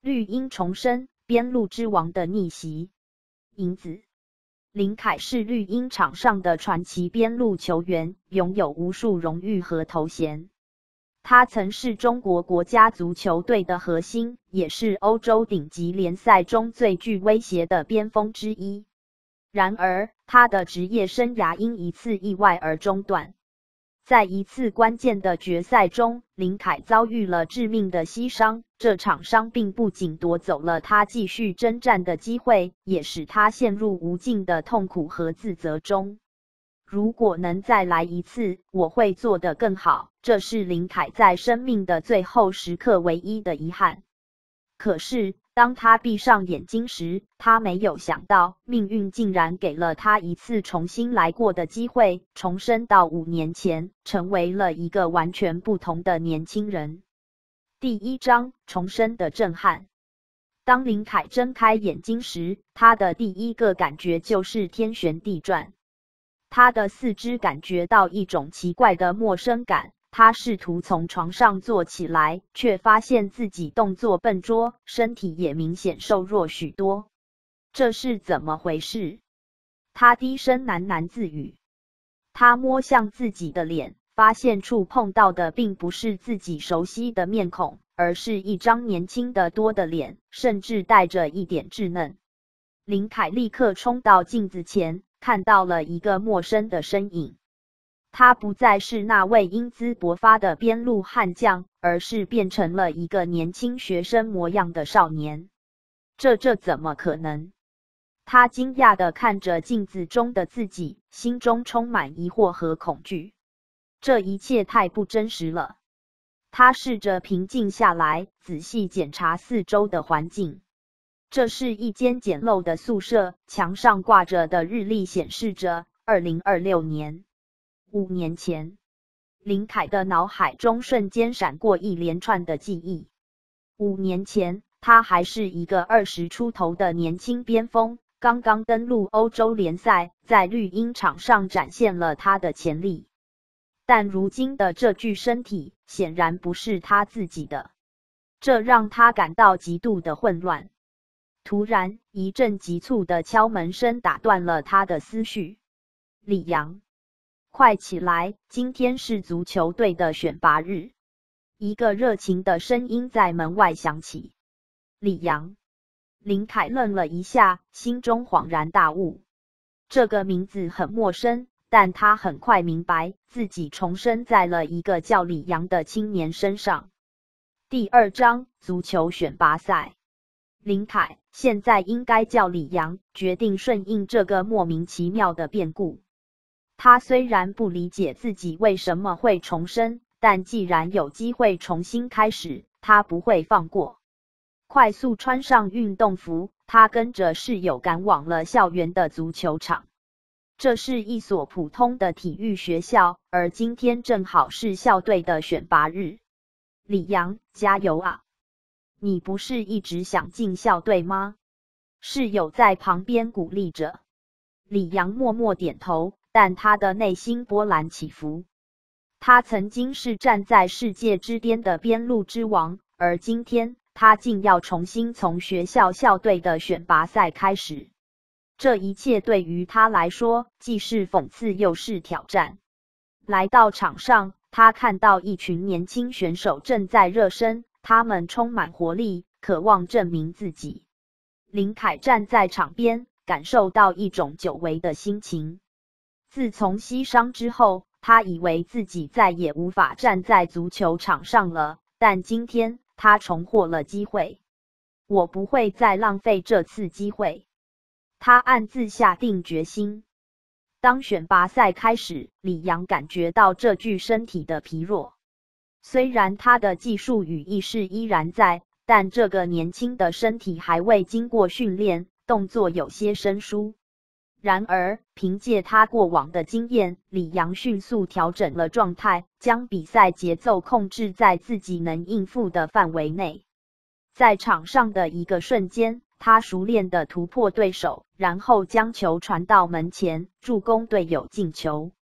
绿茵重生，边路之王的逆袭。影子。林凯是绿茵场上的传奇边路球员，拥有无数荣誉和头衔。他曾是中国国家足球队的核心，也是欧洲顶级联赛中最具威胁的边锋之一。然而，他的职业生涯因一次意外而中断。在一次关键的决赛中，林凯遭遇了致命的膝伤，这场伤病不仅夺走了他继续征战的机会，也使他陷入无尽的痛苦和自责中。如果能再来一次，我会做得更好，这是林凯在生命的最后时刻唯一的遗憾。可是，当他闭上眼睛时，他没有想到，命运竟然给了他一次重新来过的机会，重生到5年前，成为了一个完全不同的年轻人。第1章：重生的震撼。当林凯睁开眼睛时，他的第一个感觉就是天旋地转。他的四肢感觉到一种奇怪的陌生感。他试图从床上坐起来，却发现自己动作笨拙，身体也明显瘦弱许多。这是怎么回事？他低声喃喃自语。他摸向自己的脸，发现触碰到的并不是自己熟悉的面孔，而是一张年轻得多的脸，甚至带着一点稚嫩。林凯立刻冲到镜子前，看到了一个陌生的身影。他不再是那位英姿勃发的边路悍将，而是变成了一个年轻学生模样的少年。这怎么可能？他惊讶地看着镜子中的自己，心中充满疑惑和恐惧。这一切太不真实了。他试着平静下来，仔细检查四周的环境。这是一间简陋的宿舍，墙上挂着的日历显示着2026年。5年前，林凯的脑海中瞬间闪过一连串的记忆。5年前，他还是一个20出头的年轻边锋，刚刚登陆欧洲联赛，在绿茵场上展现了他的潜力。但如今的这具身体显然不是他自己的，这让他感到极度的混乱。突然，一阵急促的敲门声打断了他的思绪。李阳，快起来，今天是足球队的选拔日。一个热情的声音在门外响起。李阳。林凯愣了一下，心中恍然大悟。这个名字很陌生，但他很快明白，自己重生在了一个叫李阳的青年身上。第2章：足球选拔赛。林凯，现在应该叫李阳，决定顺应这个莫名其妙的变故。他虽然不理解自己为什么会重生，但既然有机会重新开始，他不会放过。快速穿上运动服，他跟着室友赶往了校园的足球场。这是一所普通的体育学校，而今天正好是校队的选拔日。李阳，加油啊！你不是一直想进校队吗？室友在旁边鼓励着。李阳默默点头，但他的内心波澜起伏。他曾经是站在世界之巅的边路之王，而今天他竟要重新从学校校队的选拔赛开始。这一切对于他来说，既是讽刺又是挑战。来到场上，他看到一群年轻选手正在热身，他们充满活力，渴望证明自己。林凯站在场边，感受到一种久违的心情。自从膝伤之后，他以为自己再也无法站在足球场上了，但今天他重获了机会。我不会再浪费这次机会。他暗自下定决心。当选拔赛开始，李阳感觉到这具身体的疲弱。虽然他的技术与意识依然在，但这个年轻的身体还未经过训练，动作有些生疏。然而，凭借他过往的经验，李阳迅速调整了状态，将比赛节奏控制在自己能应付的范围内。在场上的一个瞬间，他熟练地突破对手，然后将球传到门前，助攻队友进球。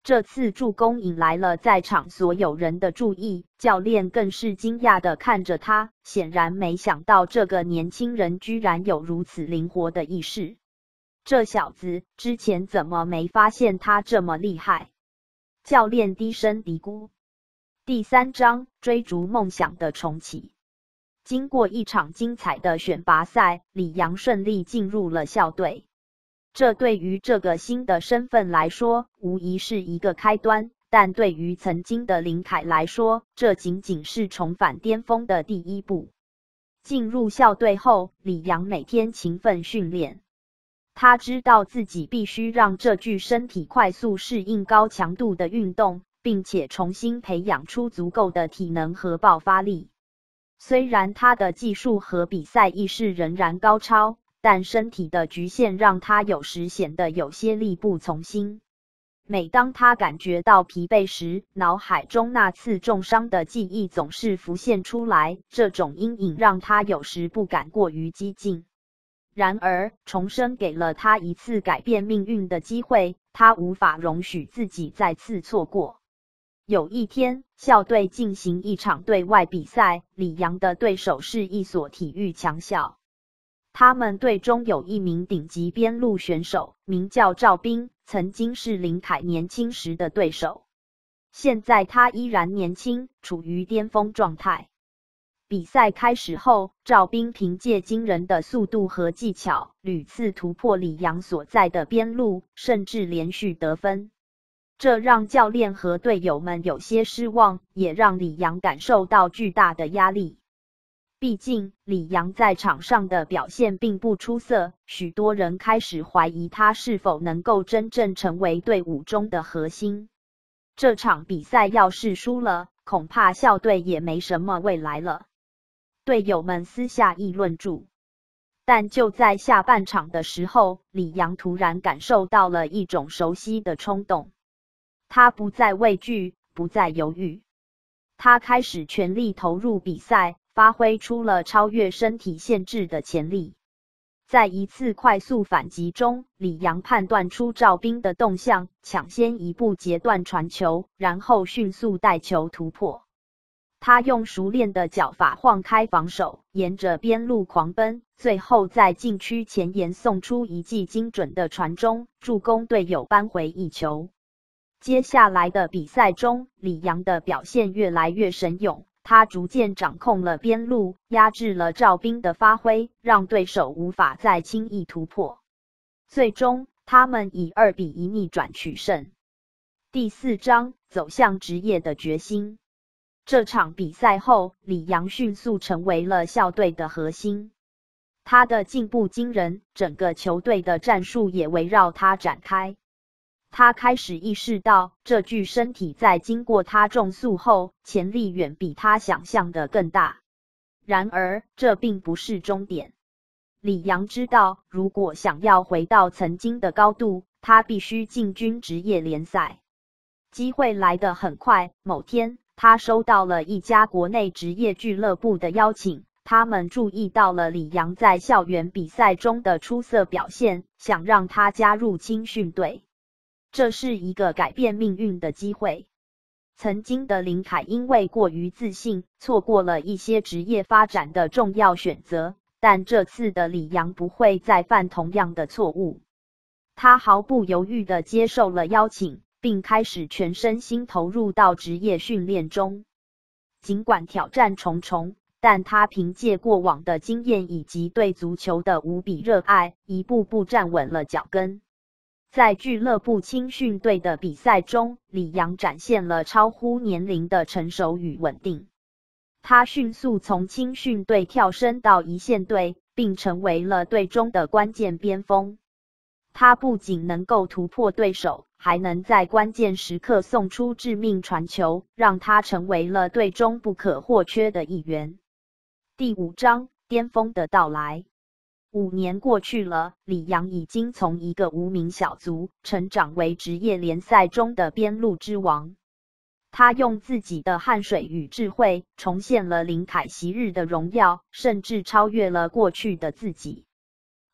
这次助攻引来了在场所有人的注意，教练更是惊讶地看着他，显然没想到这个年轻人居然有如此灵活的意识。这小子之前怎么没发现他这么厉害？教练低声嘀咕。第3章追逐梦想的重启。经过一场精彩的选拔赛，李阳顺利进入了校队。这对于这个新的身份来说，无疑是一个开端，但对于曾经的林凯来说，这仅仅是重返巅峰的第一步。进入校队后，李阳每天勤奋训练。他知道自己必须让这具身体快速适应高强度的运动，并且重新培养出足够的体能和爆发力。虽然他的技术和比赛意识仍然高超，但身体的局限让他有时显得有些力不从心。每当他感觉到疲惫时，脑海中那次重伤的记忆总是浮现出来，这种阴影让他有时不敢过于激进。然而，重生给了他一次改变命运的机会，他无法容许自己再次错过。有一天，校队进行一场对外比赛，李阳的对手是一所体育强校。他们队中有一名顶级边路选手，名叫赵斌，曾经是林凯年轻时的对手。现在他依然年轻，处于巅峰状态。比赛开始后，赵斌凭借惊人的速度和技巧，屡次突破李阳所在的边路，甚至连续得分。这让教练和队友们有些失望，也让李阳感受到巨大的压力。毕竟，李阳在场上的表现并不出色，许多人开始怀疑他是否能够真正成为队伍中的核心。这场比赛要是输了，恐怕校队也没什么未来了。队友们私下议论住。但就在下半场的时候，李阳突然感受到了一种熟悉的冲动。他不再畏惧，不再犹豫。他开始全力投入比赛，发挥出了超越身体限制的潜力。在一次快速反击中，李阳判断出赵斌的动向，抢先一步截断传球，然后迅速带球突破。他用熟练的脚法晃开防守，沿着边路狂奔，最后在禁区前沿送出一记精准的传中，助攻队友扳回一球。接下来的比赛中，李阳的表现越来越神勇，他逐渐掌控了边路，压制了赵斌的发挥，让对手无法再轻易突破。最终，他们以2-1逆转取胜。第4章，走向职业的决心。这场比赛后，李阳迅速成为了校队的核心。他的进步惊人，整个球队的战术也围绕他展开。他开始意识到，这具身体在经过他重塑后，潜力远比他想象的更大。然而，这并不是终点。李阳知道，如果想要回到曾经的高度，他必须进军职业联赛。机会来得很快，某天，他收到了一家国内职业俱乐部的邀请，他们注意到了李阳在校园比赛中的出色表现，想让他加入青训队。这是一个改变命运的机会。曾经的林凯因为过于自信，错过了一些职业发展的重要选择，但这次的李阳不会再犯同样的错误。他毫不犹豫地接受了邀请，并开始全身心投入到职业训练中。尽管挑战重重，但他凭借过往的经验以及对足球的无比热爱，一步步站稳了脚跟。在俱乐部青训队的比赛中，李阳展现了超乎年龄的成熟与稳定。他迅速从青训队跳升到一线队，并成为了队中的关键边锋。他不仅能够突破对手，还能在关键时刻送出致命传球，让他成为了队中不可或缺的一员。第5章，巅峰的到来。5年过去了，李阳已经从一个无名小卒成长为职业联赛中的边路之王。他用自己的汗水与智慧重现了林凯昔日的荣耀，甚至超越了过去的自己。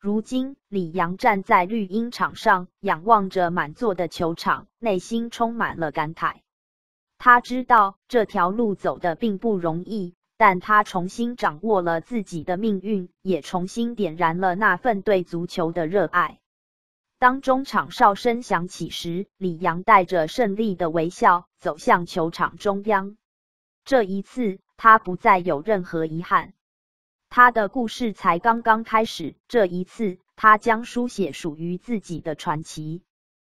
如今，李阳站在绿茵场上，仰望着满座的球场，内心充满了感慨。他知道这条路走得并不容易，但他重新掌握了自己的命运，也重新点燃了那份对足球的热爱。当中场哨声响起时，李阳带着胜利的微笑走向球场中央。这一次，他不再有任何遗憾。他的故事才刚刚开始，这一次，他将书写属于自己的传奇。